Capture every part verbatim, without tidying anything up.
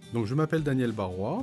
Donc je m'appelle Daniel Barrois,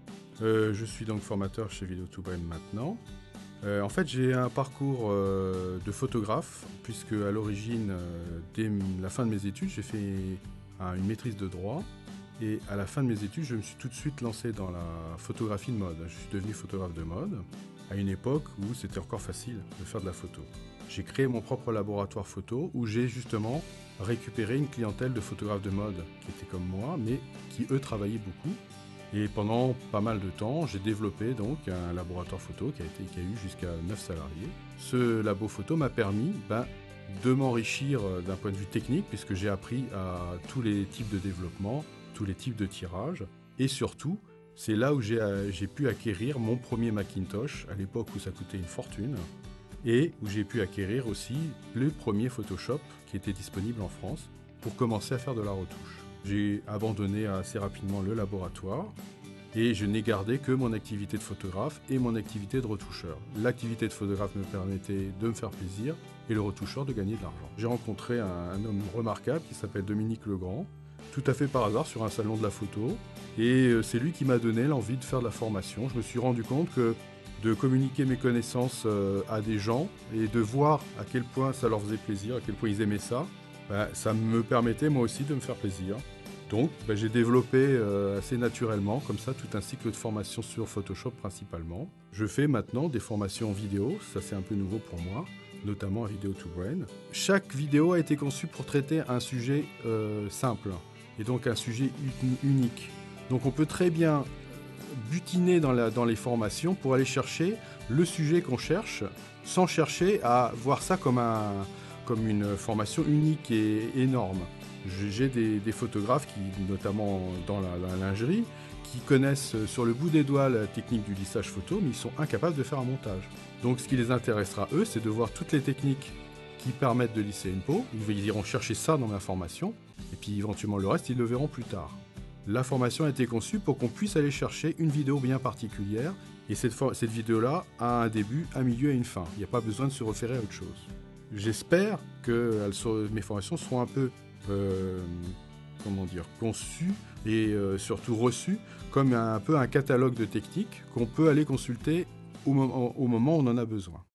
euh, je suis donc formateur chez Vidéo to Brain maintenant. Euh, en fait j'ai un parcours euh, de photographe puisque à l'origine, euh, dès la fin de mes études, j'ai fait euh, une maîtrise de droit et à la fin de mes études je me suis tout de suite lancé dans la photographie de mode. Je suis devenu photographe de mode à une époque où c'était encore facile de faire de la photo. J'ai créé mon propre laboratoire photo où j'ai justement récupéré une clientèle de photographes de mode qui étaient comme moi, mais qui eux travaillaient beaucoup. Et pendant pas mal de temps, j'ai développé donc un laboratoire photo qui a, été, qui a eu jusqu'à neuf salariés. Ce labo photo m'a permis ben, de m'enrichir d'un point de vue technique, puisque j'ai appris à tous les types de développement, tous les types de tirages, et surtout, c'est là où j'ai, j'ai pu acquérir mon premier Macintosh, à l'époque où ça coûtait une fortune, et où j'ai pu acquérir aussi le premier Photoshop qui était disponible en France pour commencer à faire de la retouche. J'ai abandonné assez rapidement le laboratoire et je n'ai gardé que mon activité de photographe et mon activité de retoucheur. L'activité de photographe me permettait de me faire plaisir et le retoucheur de gagner de l'argent. J'ai rencontré un, un homme remarquable qui s'appelle Dominique Legrand, tout à fait par hasard sur un salon de la photo, et c'est lui qui m'a donné l'envie de faire de la formation. Je me suis rendu compte que de communiquer mes connaissances à des gens et de voir à quel point ça leur faisait plaisir, à quel point ils aimaient ça, ben, ça me permettait moi aussi de me faire plaisir. Donc ben, j'ai développé euh, assez naturellement comme ça tout un cycle de formation sur Photoshop principalement. Je fais maintenant des formations vidéo, ça c'est un peu nouveau pour moi, notamment à Video to Brain. Chaque vidéo a été conçue pour traiter un sujet euh, simple et donc un sujet unique. Donc on peut très bien butiner dans, la, dans les formations pour aller chercher le sujet qu'on cherche sans chercher à voir ça comme, un, comme une formation unique et énorme. J'ai des, des photographes, qui, notamment dans la, la lingerie, qui connaissent sur le bout des doigts la technique du lissage photo, mais ils sont incapables de faire un montage. Donc ce qui les intéressera, eux, c'est de voir toutes les techniques qui permettent de lisser une peau. Ils iront chercher ça dans ma formation, et puis éventuellement le reste, ils le verront plus tard. La formation a été conçue pour qu'on puisse aller chercher une vidéo bien particulière, et cette, cette vidéo-là a un début, un milieu et une fin. Il n'y a pas besoin de se référer à autre chose. J'espère que elles sont, mes formations seront un peu euh, comment dire, conçues et euh, surtout reçues comme un, un peu un catalogue de techniques qu'on peut aller consulter au moment, au moment où on en a besoin.